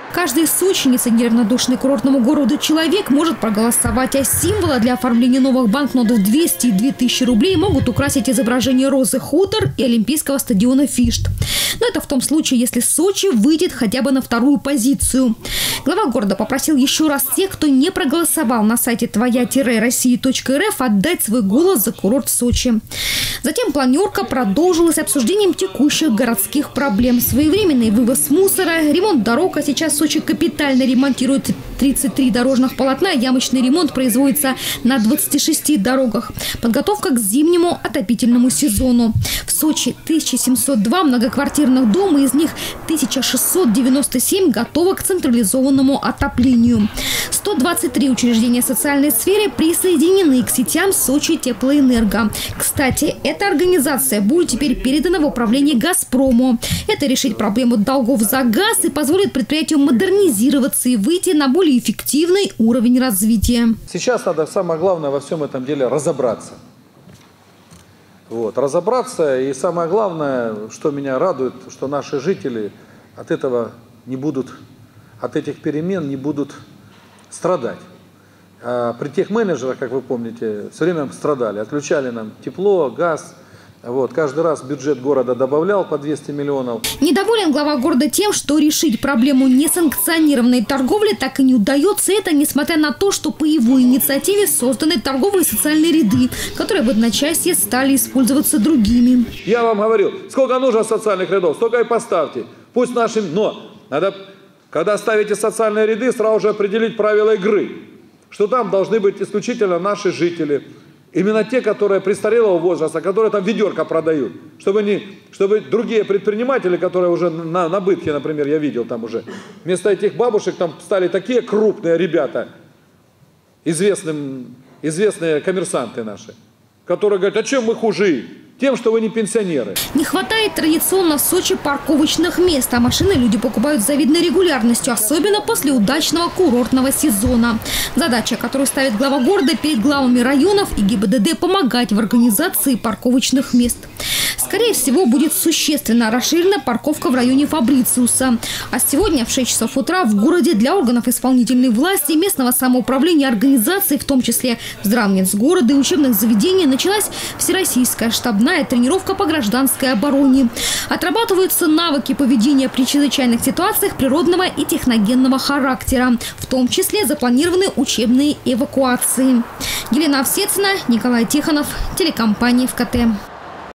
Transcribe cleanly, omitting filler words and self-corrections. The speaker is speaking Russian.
Каждый сочинец и неравнодушный к курортному городу человек может проголосовать, а символы для оформления новых банкнот в 200 и 2000 рублей могут украсить изображение розы Хутор и Олимпийского стадиона Фишт. Но это в том случае, если Сочи выйдет хотя бы на вторую позицию. Глава города попросил еще раз тех, кто не проголосовал на сайте твоя-россия.рф, отдать свой голос за курорт Сочи. Затем планерка продолжилась обсуждением текущих городских проблем. Своевременный вывоз мусора, ремонт дорог, а сейчас Сочи капитально ремонтирует 33 дорожных полотна, ямочный ремонт производится на 26 дорогах. Подготовка к зимнему отопительному сезону. В Сочи 1702 многоквартирных дома, из них 1697 готовы к централизованному отоплению. 123 учреждения социальной сферы присоединены к сетям Сочи Теплоэнерго. Кстати, эта организация будет теперь передана в управление «Газпрому». Это решит проблему долгов за газ и позволит предприятию модернизироваться и выйти на более эффективный уровень развития. Сейчас надо, самое главное, во всем этом деле разобраться. Разобраться, и самое главное, что меня радует, что наши жители от этого не будут, от этих перемен не будут страдать. А при тех менеджерах, как вы помните, все время страдали, отключали нам тепло, газ. Каждый раз бюджет города добавлял по 200 миллионов. Недоволен глава города тем, что решить проблему несанкционированной торговли так и не удается. Это несмотря на то, что по его инициативе созданы торговые социальные ряды, которые в одночасье стали использоваться другими. Я вам говорил, сколько нужно социальных рядов, столько и поставьте. Пусть нашим... Но надо, когда ставите социальные ряды, сразу же определить правила игры. Что там должны быть исключительно наши жители. Именно те, которые престарелого возраста, которые там ведерко продают. Чтобы другие предприниматели, которые уже на Бытхе, например, я видел там уже, вместо этих бабушек там стали такие крупные ребята, известные коммерсанты наши, которые говорят, а чем мы хуже? Тем, что вы не пенсионеры. Не хватает традиционно в Сочи парковочных мест, а машины люди покупают с завидной регулярностью, особенно после удачного курортного сезона. Задача, которую ставит глава города перед главами районов и ГИБДД, помогать в организации парковочных мест. Скорее всего, будет существенно расширена парковка в районе Фабрициуса. А сегодня в 6 часов утра в городе для органов исполнительной власти, местного самоуправления, организаций, в том числе здравниц города и учебных заведений, началась всероссийская штабная тренировка по гражданской обороне. Отрабатываются навыки поведения при чрезвычайных ситуациях природного и техногенного характера. В том числе запланированы учебные эвакуации. Елена Овсецина, Николай Тихонов, телекомпания ВКТ.